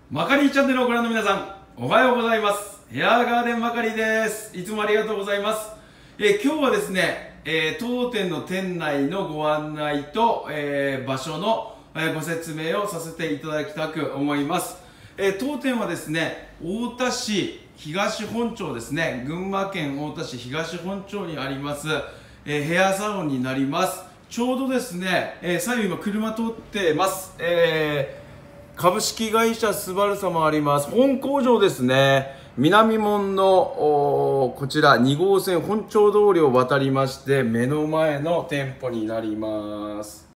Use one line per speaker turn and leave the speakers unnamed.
マカリーチャンネルをご覧の皆さん、おはようございます。ヘアガーデンマカリーです。いつもありがとうございます。今日はですね、当店の店内のご案内と、場所の、ご説明をさせていただきたく思います。当店はですね、太田市東本町ですね、群馬県太田市東本町にあります、ヘアサロンになります。ちょうどですね、左右今車通ってます。株式会社スバル様あります。本工場ですね。南門のこちら2号線本町通りを渡りまして目の前の店舗になります。